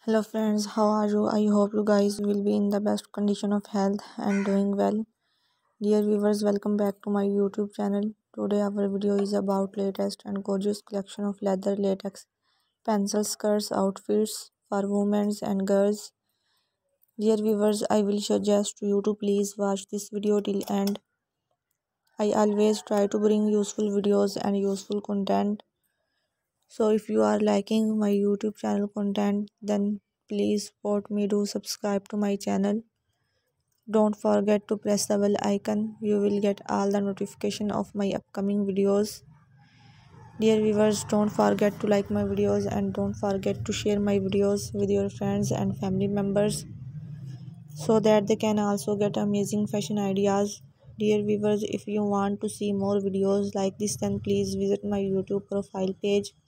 Hello friends, how are you? I hope you guys will be in the best condition of health and doing well. Dear viewers, welcome back to my YouTube channel. Today our video is about latest and gorgeous collection of leather latex pencil skirts outfits for women and girls. Dear viewers, I will suggest you to please watch this video till end. I always try to bring useful videos and useful content. So if you are liking my YouTube channel content, then please support me, do subscribe to my channel. Don't forget to press the bell icon. You will get all the notification of my upcoming videos. Dear viewers, don't forget to like my videos and don't forget to share my videos with your friends and family members so that they can also get amazing fashion ideas. Dear viewers, if you want to see more videos like this, then please visit my YouTube profile page.